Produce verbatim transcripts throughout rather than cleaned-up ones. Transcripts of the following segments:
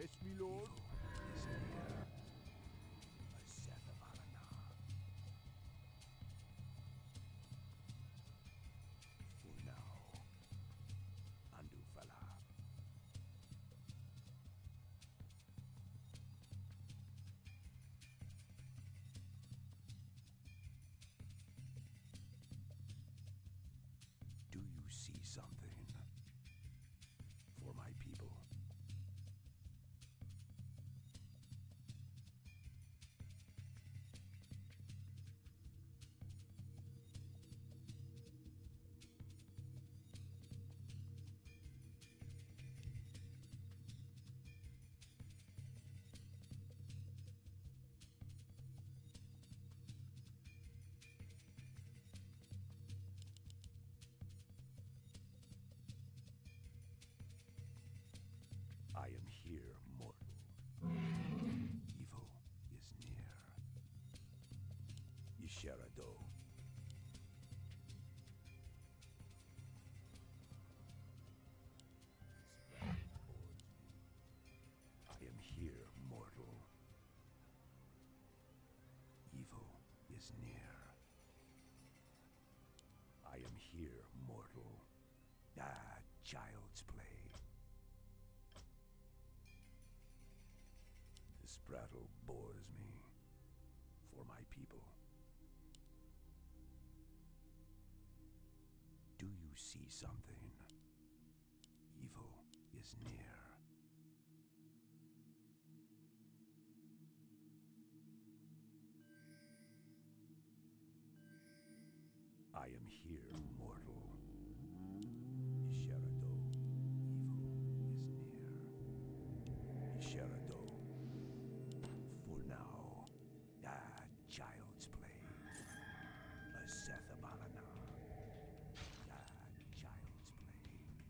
Yes, me lord. Is near. A Seth of Alana. For now, Andufala. Do you see something for my people? I am here, mortal. Evil is near. Yisharado. I am here, mortal. Evil is near. I am here, mortal. Ah, child's play. This prattle bores me. For my people. Do you see something? Evil is near. I am here, mortal. Yisharado. Evil is near. Yisharado. For now, ah, child's play. A Seth of Alana. Ah, child's play.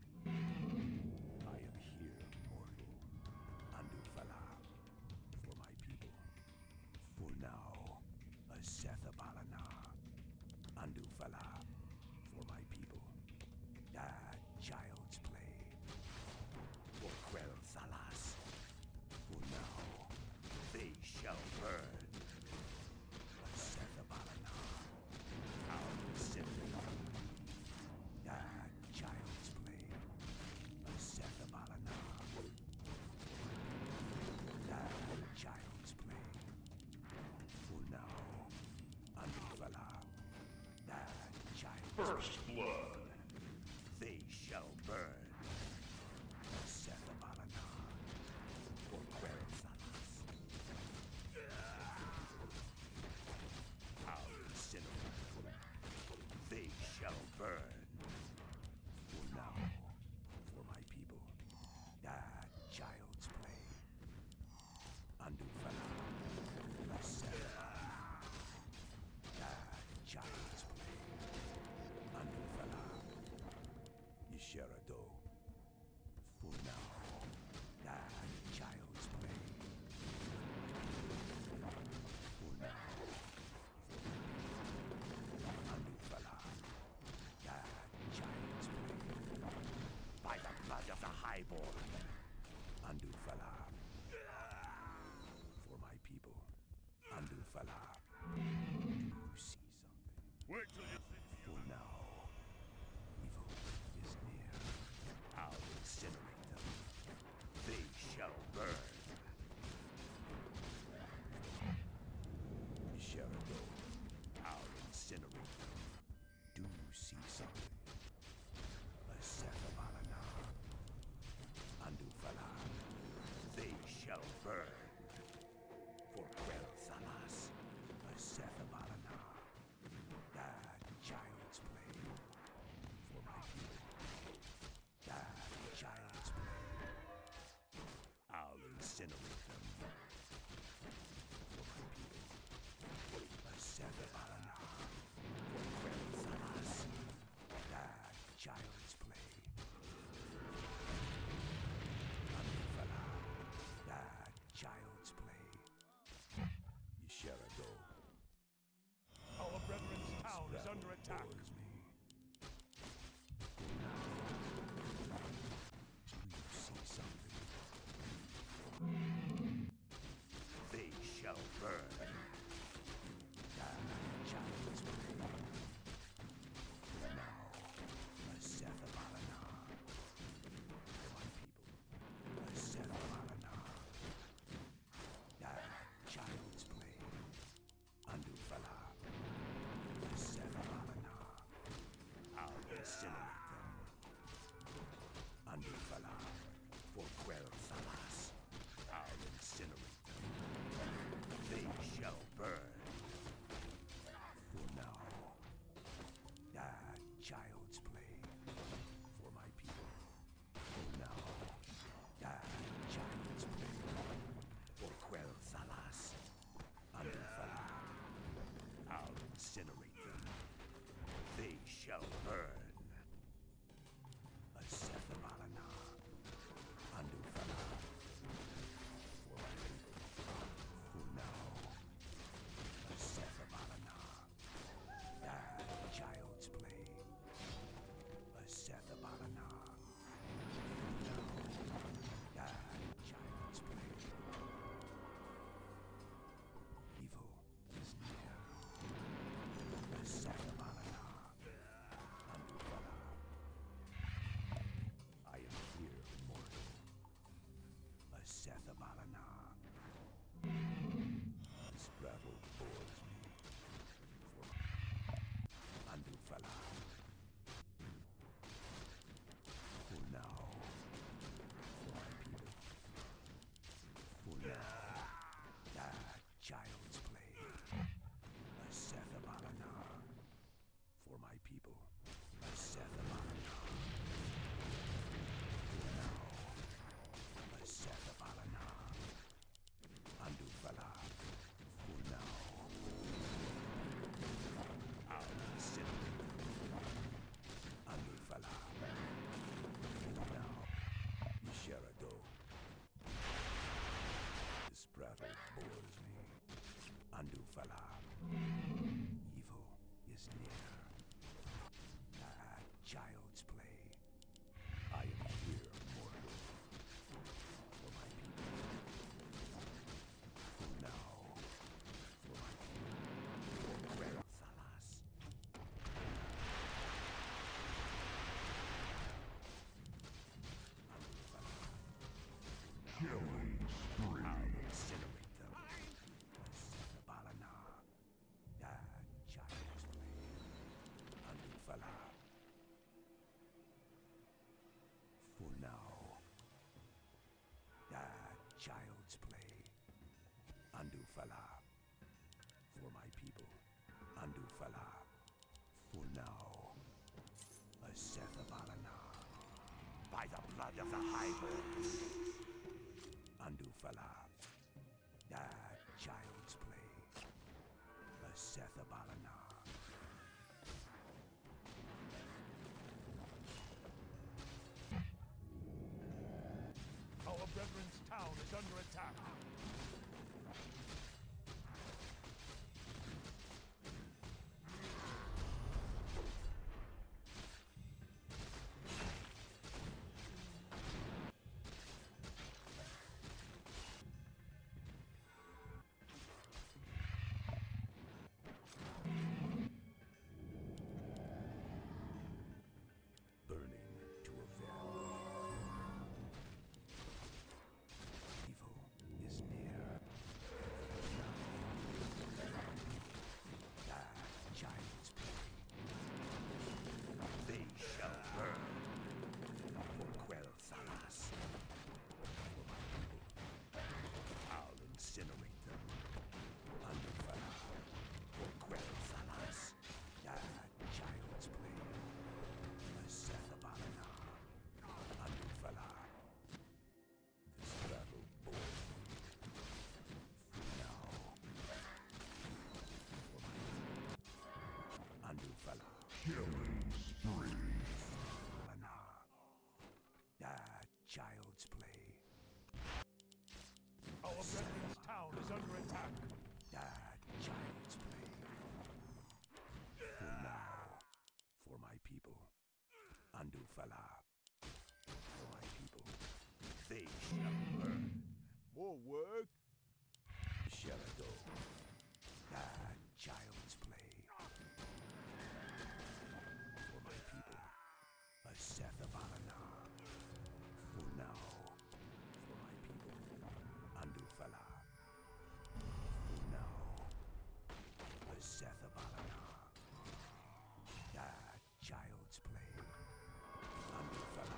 I am here, mortal. Andufala. For my people. For now, a Seth of Alana. Andufala. For my people. Ah, child's play. For Quel Salas. For now, they shall burn. A Seth of Alana. Our Symphony. Ah, child's play. A Seth of Alana. Ah, child's play. For now, Andufala. Ah, child's First blood. They shall burn. A Seth of Alana. For Quel Salas. I'll incinerate them. They shall burn. For now, for my people. Ah, child's play. Andufala. A Seth. Ah, child's play. Andufala. Yisharado. For now. Ah, child's play. For now. Andufala. Ah, child's play. By the blood of the highborn. Andufala. For my people. Andufala. You see something. Wait till you see For now, evil is near. I'll incinerate them. They shall burn. Yisharado. I'll incinerate them. Do you see something? A Seth of Alana. Andufala. They shall burn. For Quel Salas. A Seth of Alana. Ah, child's play. For my people. Ah, child's play. I'll incinerate them. For my people. A Seth of Alana. For Quel Salas. Ah, child's play. Andufala. Ah, child's A Sethabalana. This battle bores me. For Andufala. For now. For my people. For now. Ah, child's play. A Sethabalana. For my people. A Sethabalana. For now. A Sethabalana. Andufala. For now. I'll incinerate. Andufala. For now. Sherado. This battle bores me. Andufala. Evil is near. Ah, child's play. I am here, mortal. For my people. For now. For my people. For Quel'Thalas. Killing spree. I'll incinerate them. Sethabalana. Ah, child's play. Andufala. For now. Ah, child's play. Andufala. For my people. Andufala. For now. A Sethabalana. By the blood of the Highborn. Andufala. Ah, child's play. A Sethabalana. Our brethren's town is under attack. Burning to avenge. Evil is near. Ah, child's play. They shall burn. For Quel'Thalas. For my people. I'll incinerate them. Andufala. For Quel'Thalas. Ah, child's play. A Sethabalana. Andufala. This battle bores me. For now. For my people. Andufala. Killing spree. Balana. Ah, child's play. Our brethren's town is under attack. Ah, child's play. For now. For my people. Andufala. For my people. They shall burn. More work? Sherado. Ah, child's play. For my people. A Sethabalana. For now. For my people. Andufala. For now. A Sethabalana. Ah, child's play. Andufala.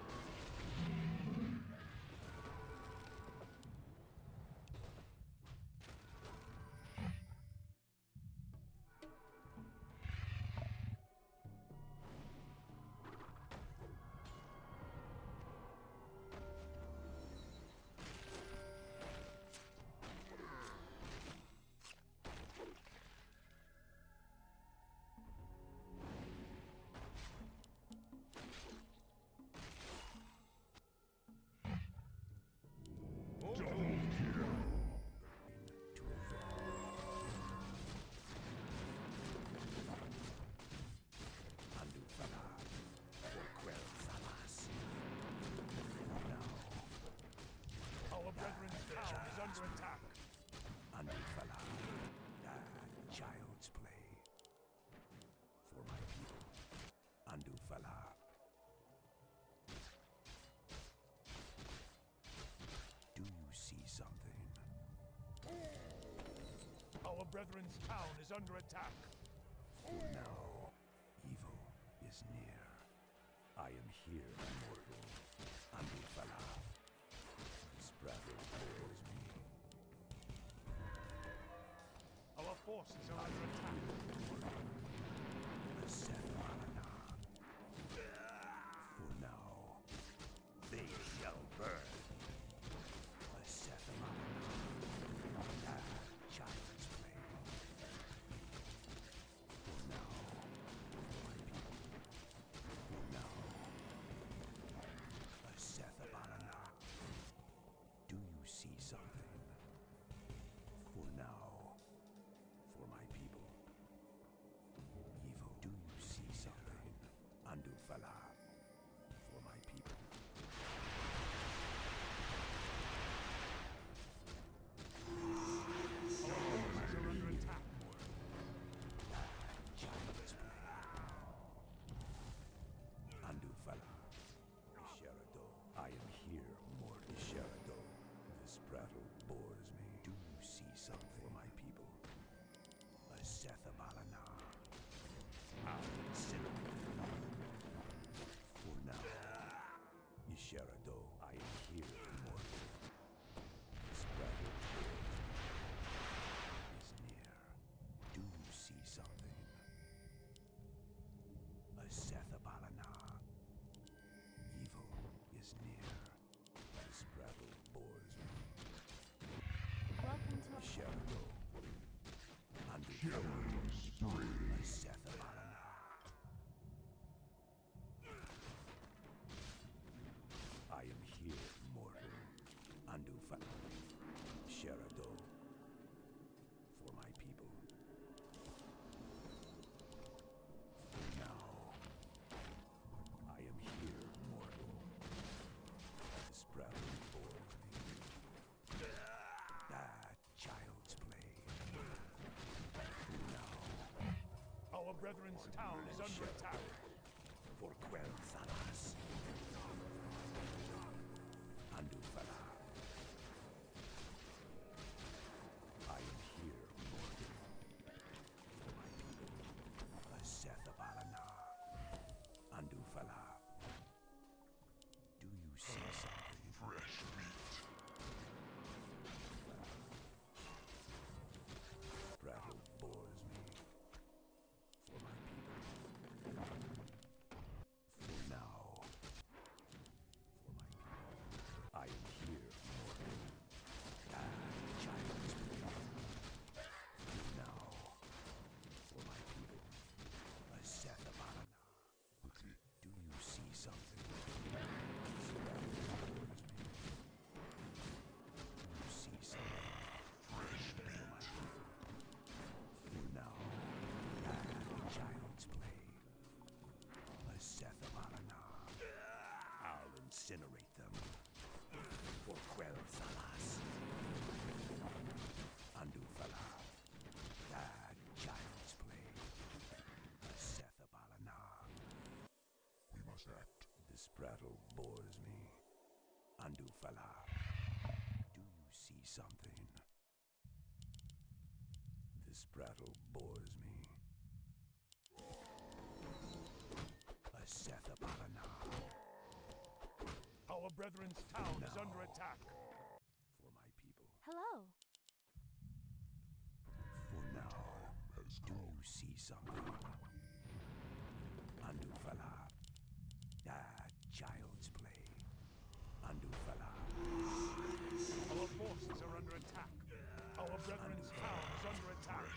under attack. Andufala. Ah, child's play. For my people. Andufala. brethren's town is under attack. For now, evil is near. I am here, mortal. Andufala. This battle bores me. Our forces are under attack. The Sethalana. For now, they shall burn. The Sethalana. Ah, child's play. For now, my people. For now, the Sethalana. Do you see something? For now, for my people. Evil, do you see something? Andufala, for my people. Our forces are under attack. Child's play. Andufala, Isharado, I am here, mortal Isharado. This prattle bores me. Do you see something for my people? A Sethabalana. I'll incinerate them. For now, Isharado, I am here, mortal. This prattle bores me. Is near. Do you see something? A Sethabalana. Evil is near. This prattle bores me. Welcome to a Sherado. Killing spree. A Sethabalana. I am here, mortal. Andufala. Sherado. For my people. For now. I am here, mortal. This prattle bores me. Ah, child's play. For now. Our brethren's town is under attack. For Quel'Thalas. Andufala. I am here, mortal. For my people. A Sethabalana. Andufala. Do you see something? Fresh meat. Prattle bores me. For my people. For now. For my people. I am here, mortal. Ah, child's play. For now. For my people. A Sethabalana. Do you see something? This battle bores me. Do you see something? Fresh For my meat. people. For now. Ah, child's play. A Sethabalana. I'll incinerate them. For Quel'Thalas. Andufala. Ah, child's play. A Sethabalana. We must act. This prattle bores me. Andufala. Do you see something? This prattle bores me. A Sethabalana. Our brethren's town is No. under attack. For my people. hello. For now. Has Do you see something? Andufala. Ah, child's play. Andufala. Our forces are under attack. Our brethren's town is under attack.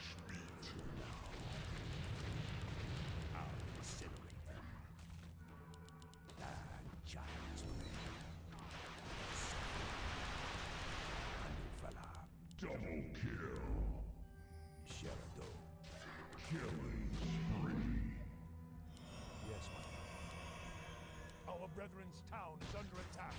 I'll incinerate them. Ah, child's play. Andufala. Double kill. Sherado. Killing spree. Yes, my Our brethren's town is under attack.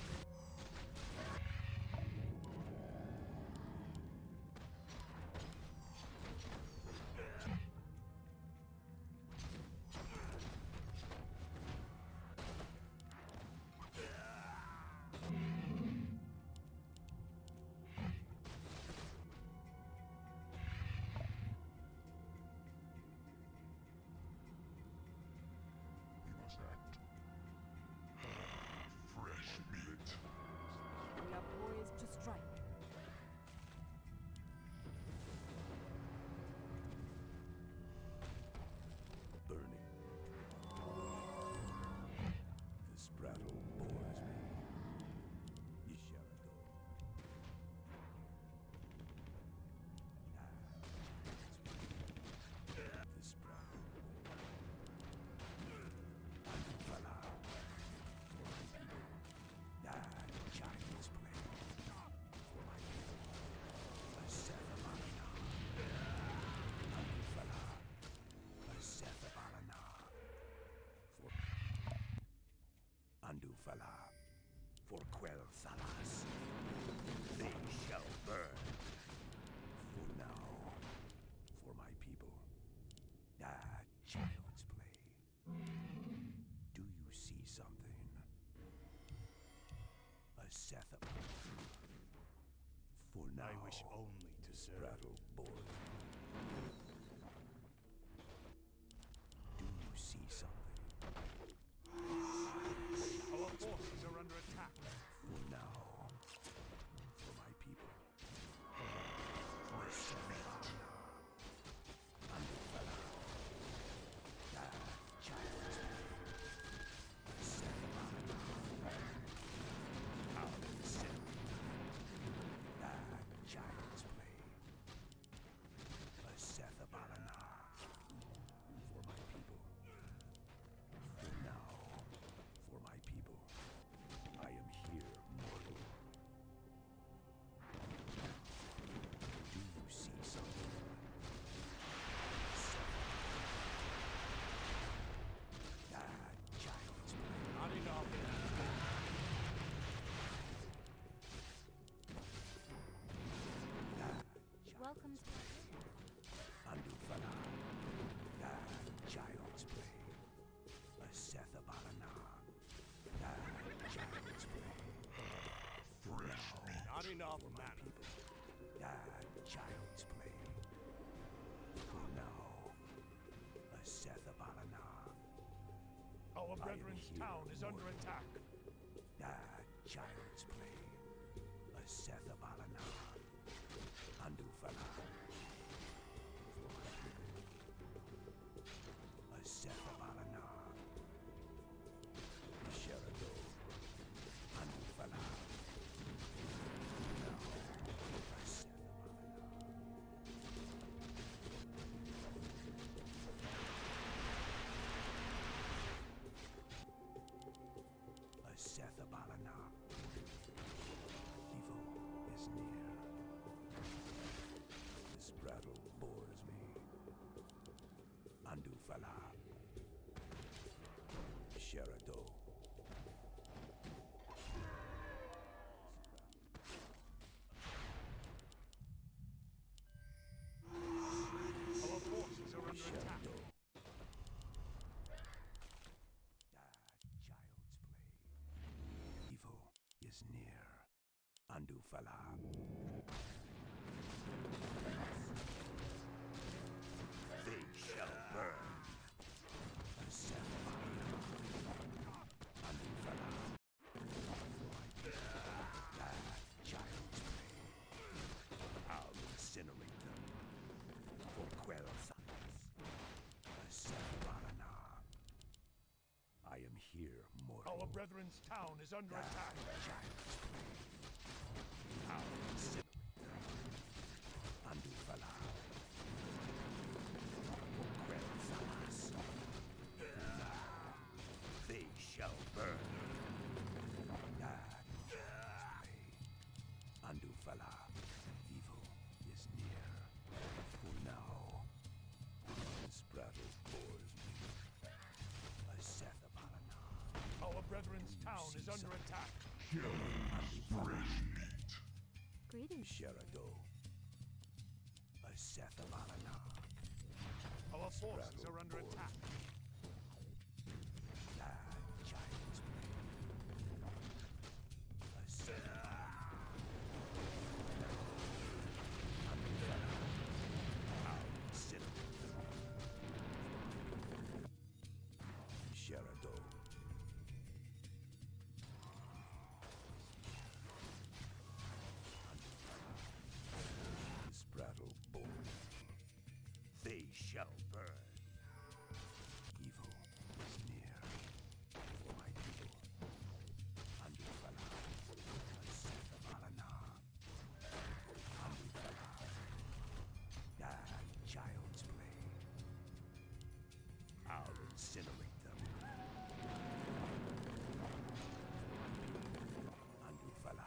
Andufala. For Quel'Thalas. They shall burn. For now. For my people. Ah, child's play. Do you see something? A Sethab. For now. I wish only to serve. Rattle board. Do you see something? Our forces are under attack. For now. For my people. For Sethab. Andufala. Ah, child's play. Sethab. Out in the center. Ah, child's play. A Sethabalana. For my people. For now. For my people. I am here, mortal. Do you see something? Ah, child's play. Not enough. Ah, Welcome to Andufala. Ah, child's play. A Sethabalana. Ah, child's play. Fresh meat. Not enough For my mana. people. Ah, child's play. For now. A Sethabalana. Our I am brethren's here, town is under mortal. attack. Ah, child's play. A Sethabalana. Andufala. For my people. A Sethabalana. Sherado. Andufala. Now. A Sethabalana. A Sethabalana. Evil is near. This battle bores me. Andufala. Sherado. Our forces are under attack. Sherado. Ah, child's play. Evil is near. Andufala. They shall burn. A Sethabalana. Andufala. Ah, child's play. I'll incinerate them. For Quel'Thalas. A Sethabalana. I am here, mortal. Our brethren's town is under attack. Child's play. I'll incinerate them. Andufala. For Quel'Thalas. They shall burn. Ah, child's play. Andufala. Evil is near. For now. This battle bores me. A Sethabalana. Our brethren's town is under attack. greetings. Sherado. A Sethabalana. Our forces are under attack. Ah, child's play. A Sethabalana. Andufala. I'll incinerate them. Sherado. This battle born. They shall burn. Evil is near. For my people. Andufala. Sethabalana. Andufala. Ah, child's play. I'll incinerate them. Andufala.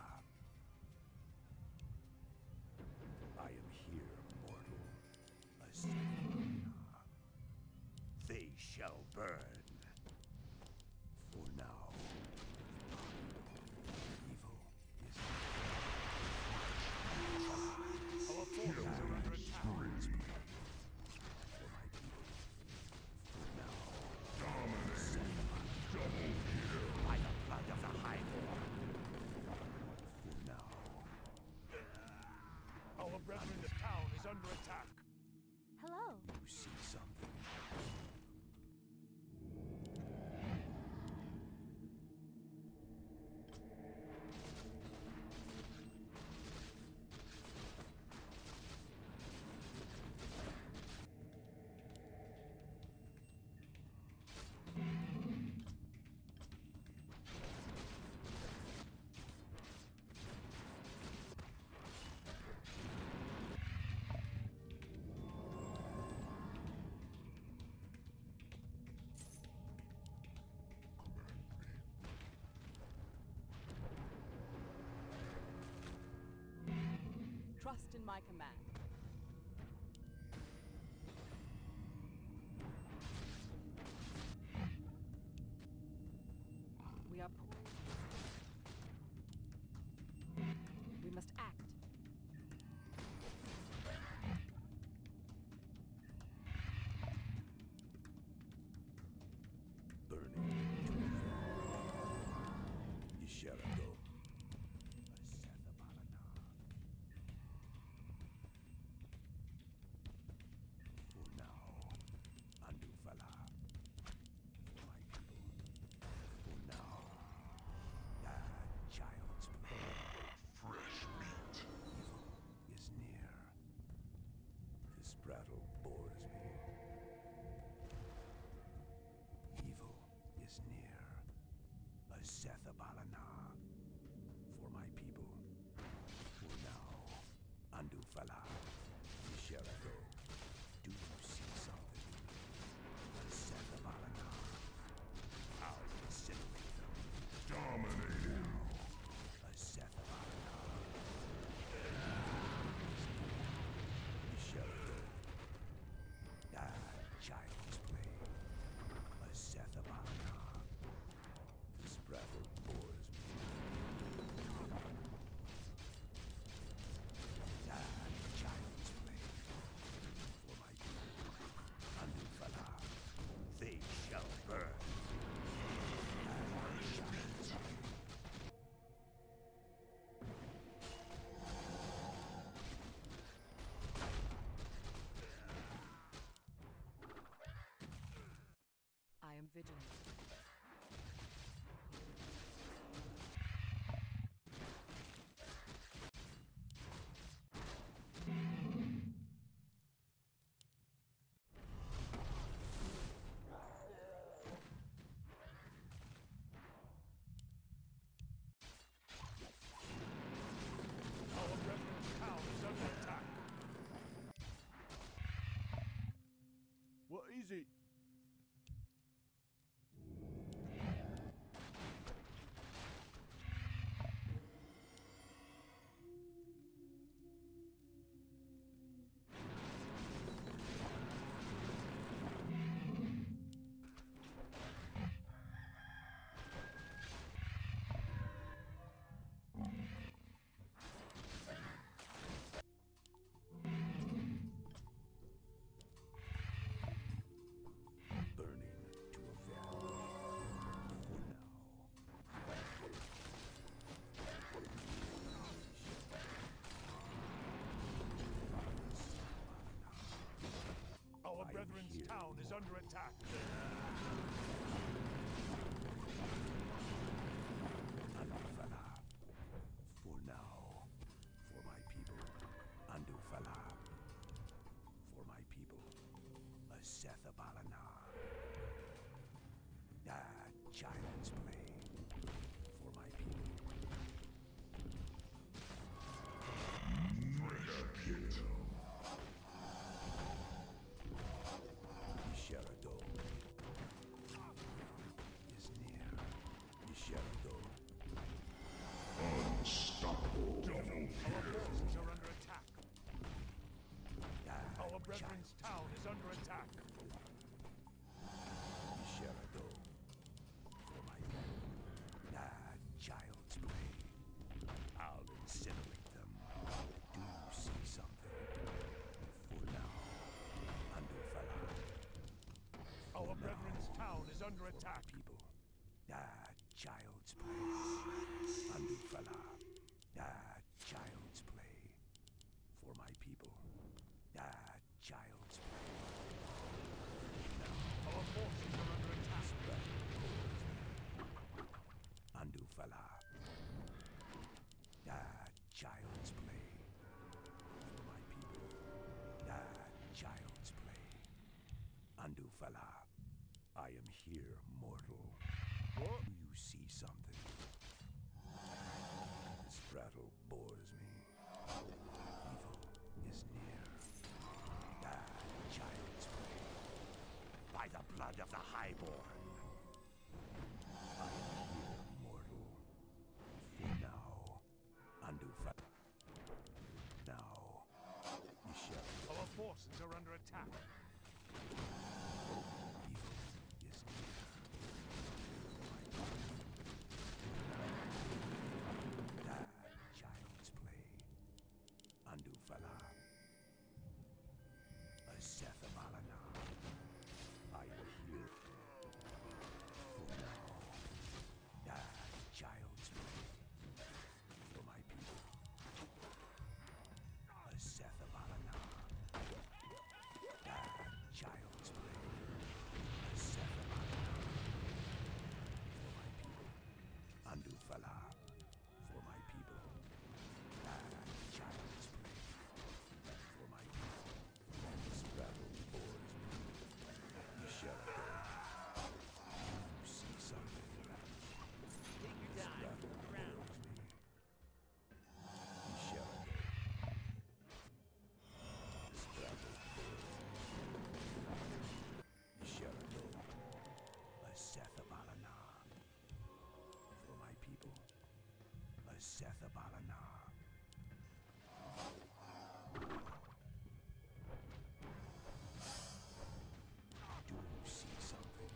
I am here, mortal. A Sethabalana. They shall burn. For now. brethren's town is under attack. Hello. Do you see something? Trust in my command. We are poor. We must act. Burning. Isherado. For now, Andufala. For my people. For now, that child's blood. Fresh meat. Evil is near. This prattle bores me. Evil is near. Asethabalana. For my people. For now, Andufala. Isherado. Do you see something? Asethabalana. I'll incinerate them. Dominating. Asethabalana. Isherado. Ah, child's play. Asethabalana. This prattle bores me. Ah, child's play. For my people, Andufala, they shall burn. Ah, child's play. I am vigilant. Our brethren's town is under attack. What is it? Burning to a valley. For now. Our I am brethren's here. town is under attack. Andufala. For now. For my people. Andufala. For my people. Asethabalana. Ah, child's play. For my people. Isherado is near. Isherado. Unstoppable. Double Our forces are under attack. Ah, Our brethren's town is under attack. Isherado. For my people. Ah, child's play. I'll incinerate them. Do you see something? For now, Andufala. Our For brethren's now. town is under For my attack. people. Ah, child's play. Andufala. Ah, child's play. For my Andufala. Ah, child's play. For my people. Ah, child's play. Andufala. I am here, mortal. What? Do you see something? This rattle bores me. Evil is near. Ah, child's play. By the blood of the Highborn. I am here, mortal. For now, Andufala. Now, you shall. Our forces are under attack. Evil is near. Ah, child's play. Andufala. A Sethabalana. I am here. For now. Ah, child's play. For my people. A Sethabalana. Ah, child's play. A Sethabalana. For my people. Andufala. For my people. Ah, child's play. For my people. This rattle bores me. You shall go. You see something. Take your This time. rattle Look around. bores me. You shall go. This rattle bores me. You shall go. A Sethabalana. For my people. A Sethabalana. Do you see something?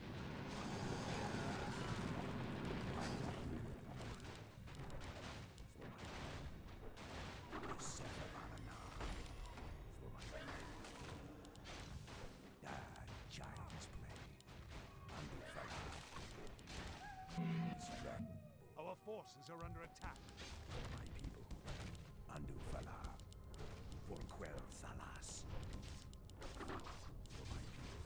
For my people. A Sethabalana. For my people. Ah, child's play. Andufala. This rattle Our forces are under attack. for my people. Andufala. For Quel Thalas. For my people.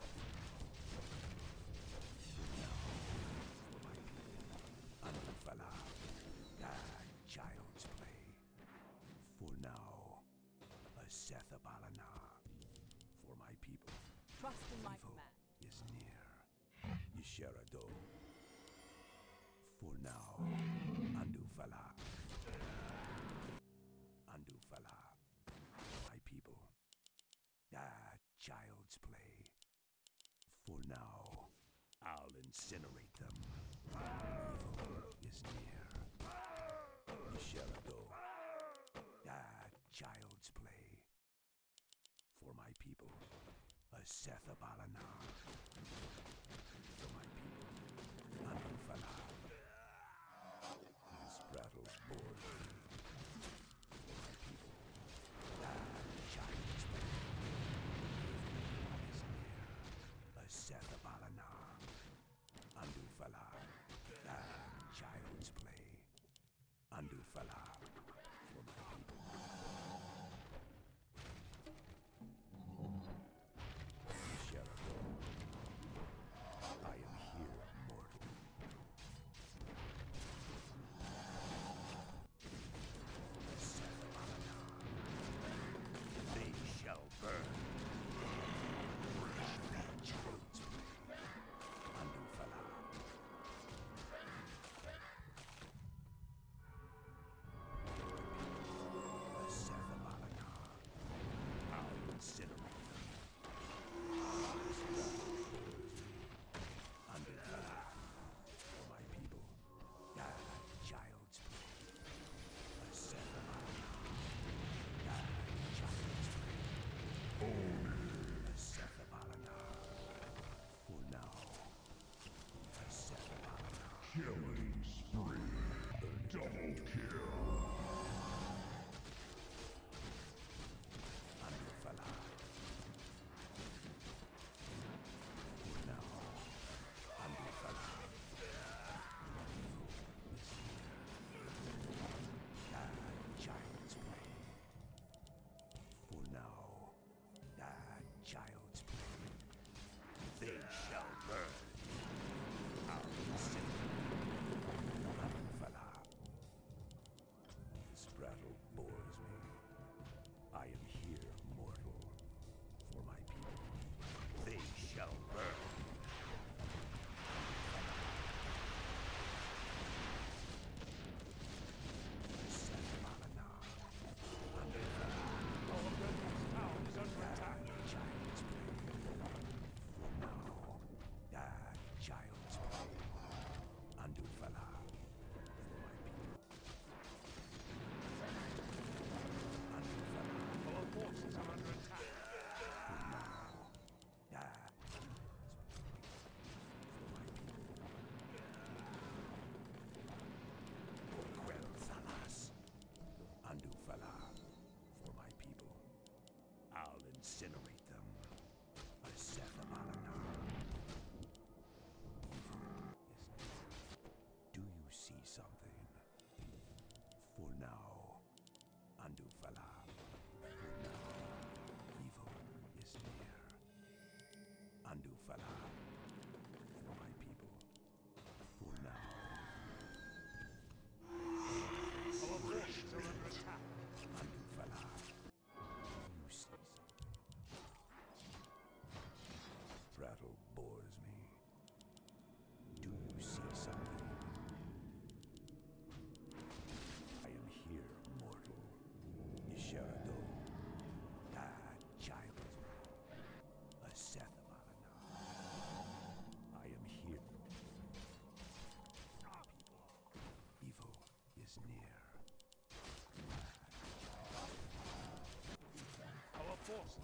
Now, for my people. Andufala. Ah, child's play. For now. A Sethabalana. For my people. Trust in my Evil command. is near. Yisharado. For now, Andufala. Andufala. My people. Ah, child's play. For now, I'll incinerate them. Evil is near. Yisharado. Ah, child's play. For my people. A Sethabalana. For my people. Andufala. This rattles bores me. For my people. Ah, child's play. Is near. A Sethabalana. Andufala. Ah, child's play. Andufala. For my people. You shall go. I am here, mortal. Sethabalana. They shall burn. Child's play. Andufala.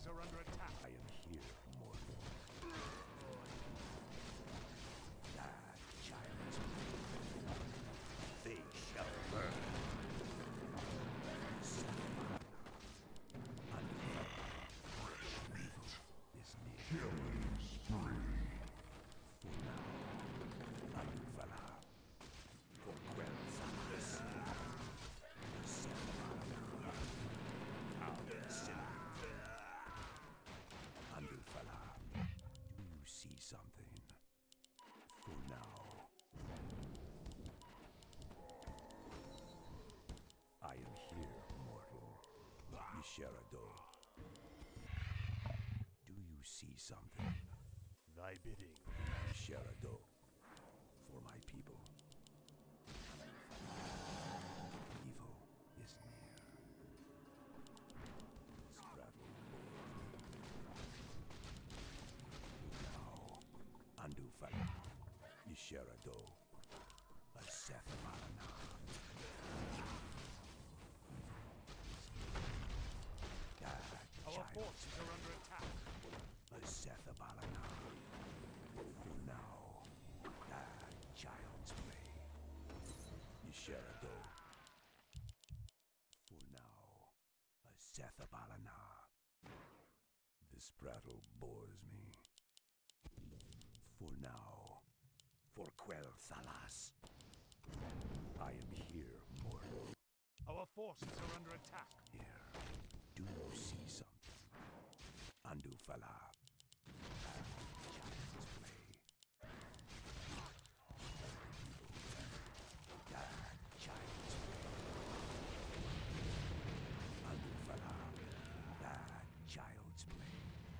are under attack. I am here, mortal. Ah, giants. They shall burn. Is near. Killing spree. For now, Anduvala. For Quel'Thalas. Anduvala. Do you see something? For now. I am here, mortal. Isherado. Do you see something? Thy bidding. Sherado, for my people. Evil is near. Straddle now. Andufala. Isherado. Asethamalana. Our forces are under attack. Asethabalana. For now, ah, child's play. Isherado. For now, Asethabalana. This prattle bores me. For now, for Quel'Thalas. I am here, mortal. Our forces are under attack. Here. Do you see something? Andufala. Child's play. Ah, child's play. Andufala. Ah, child's play.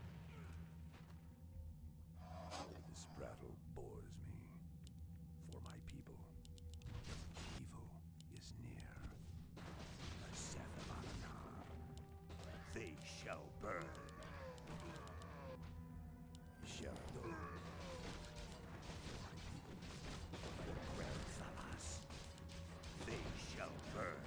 This prattle bores me. For my people. Evil is near. Asethabalana. They shall burn. Sherado. Quel'Thalas. They shall burn.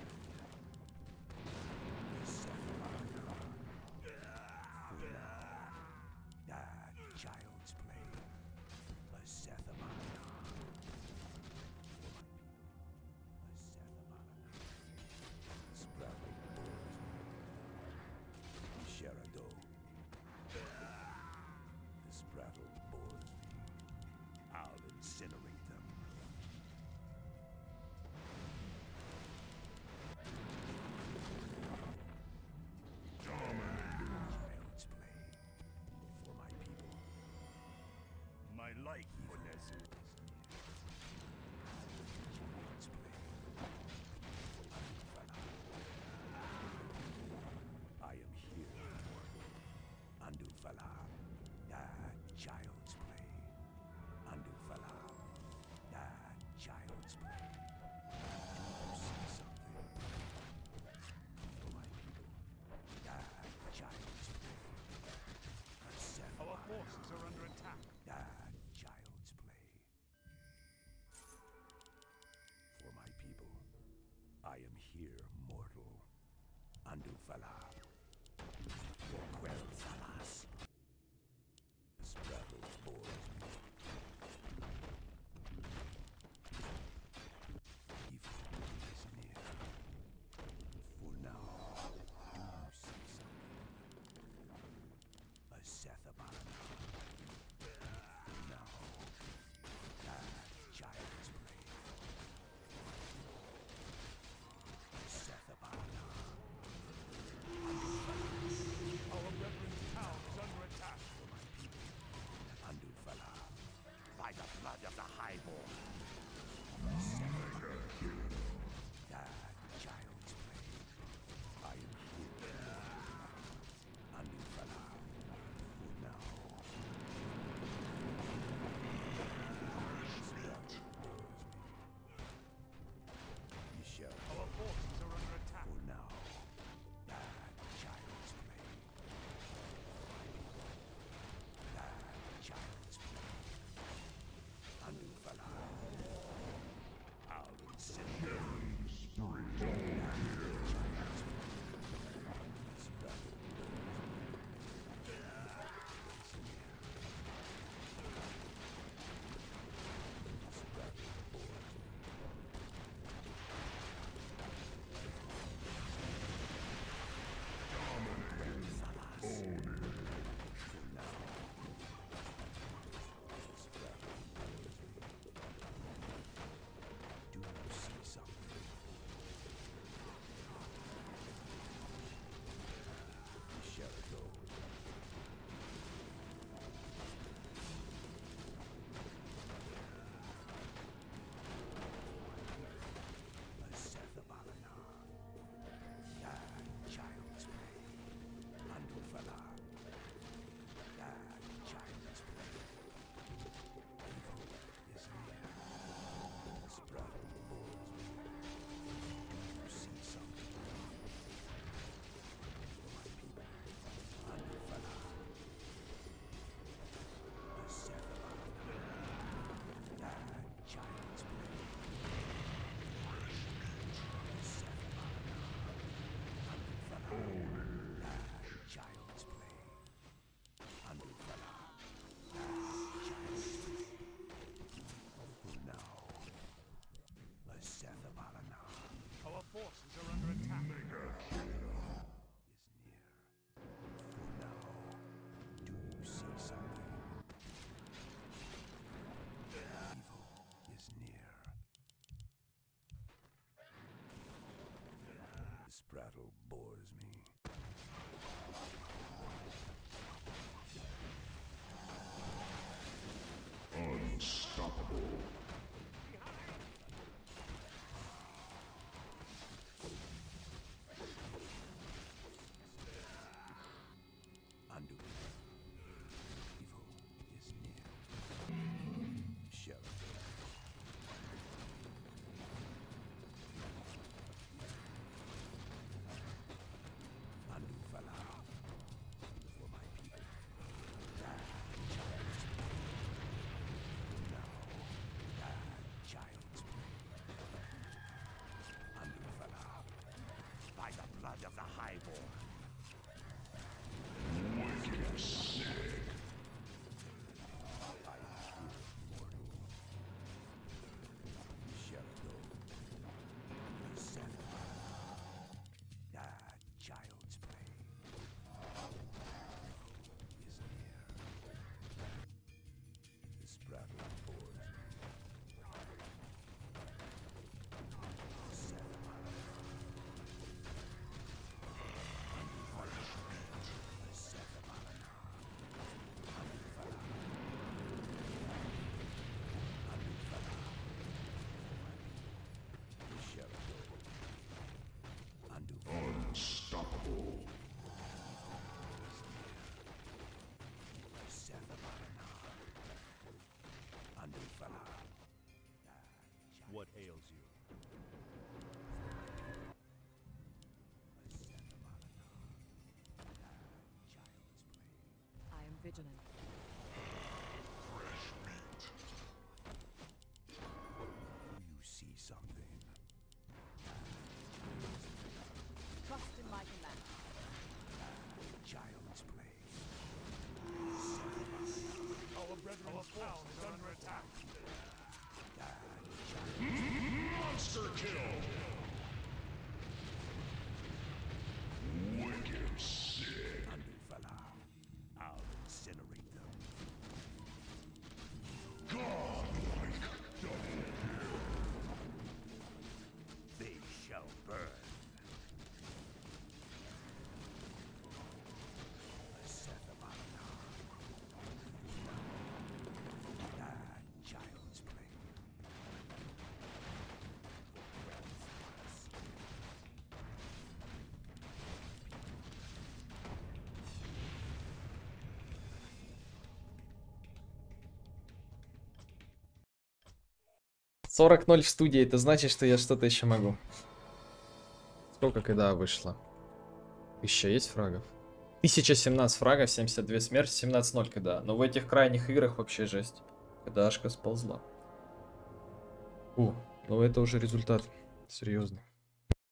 Asethabalana. For now. Ah, child's play. Asethabalana. For my people. Asethabalana. Spraddle bores me. Sherado. This prattle bores me. I'll incinerate them. Child's play. For my people. My life for Nezu. Child's play. I am here. Andufala. Ah, child's play. Andufala. Ah, child's play. Do you see something? For my people. Ah, child's play. Our forces are under attack. Ah, child's play. For my people. I am here, mortal. Andufala. For Quel'Thalas. This battle bores me. Evil is near. For now, do you see something? Asethabalana. For now, ah, child's play. Asethabalana. vigilant. You see something. Trust in my command. Child's play. Our brethren's town is under attack. Monster kill. Wicked sick. Underfella. I'll incinerate them. Godlike double. They shall burn. Asethabana. Bad child's play. сорок ноль в студии, это значит, что я что-то еще могу. Сколько когда вышло? Еще есть фрагов? тысяча семнадцать фрагов, семьдесят две смерти, семнадцать ноль когда. Но в этих крайних играх вообще жесть. Когда Ашка сползла. У, ну это уже результат серьезный.